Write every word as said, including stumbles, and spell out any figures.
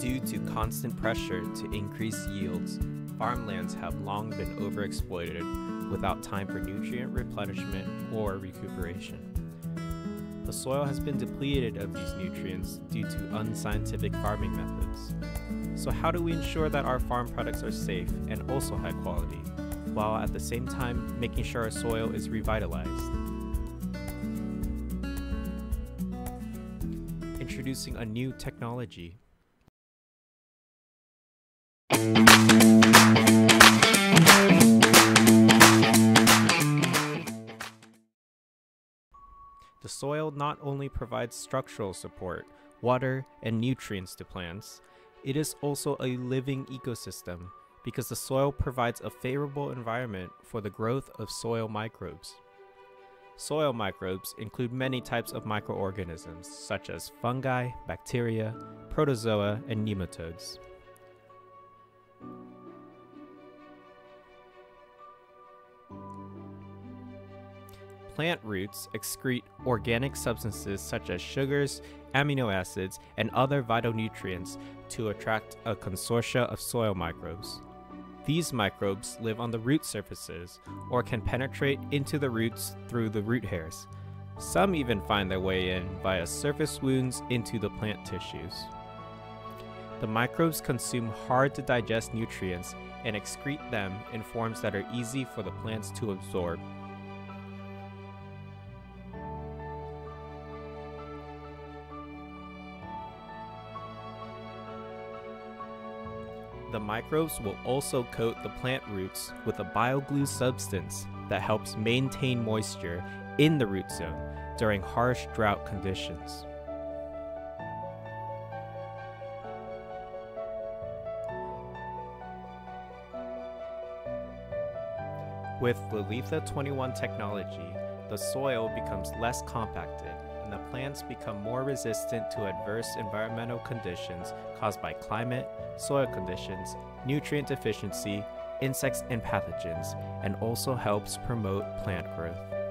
Due to constant pressure to increase yields, farmlands have long been overexploited without time for nutrient replenishment or recuperation. The soil has been depleted of these nutrients due to unscientific farming methods. So how do we ensure that our farm products are safe and also high quality, while at the same time making sure our soil is revitalized? Introducing a new technology. The soil not only provides structural support, water, and nutrients to plants, it is also a living ecosystem because the soil provides a favorable environment for the growth of soil microbes. Soil microbes include many types of microorganisms such as fungi, bacteria, protozoa, and nematodes. Plant roots excrete organic substances such as sugars, amino acids, and other vital nutrients to attract a consortia of soil microbes. These microbes live on the root surfaces or can penetrate into the roots through the root hairs. Some even find their way in via surface wounds into the plant tissues. The microbes consume hard to digest nutrients and excrete them in forms that are easy for the plants to absorb. The microbes will also coat the plant roots with a bioglue substance that helps maintain moisture in the root zone during harsh drought conditions. With LALITHA twenty-one technology, the soil becomes less compacted and the plants become more resistant to adverse environmental conditions caused by climate, soil conditions, nutrient deficiency, insects, and pathogens, and also helps promote plant growth.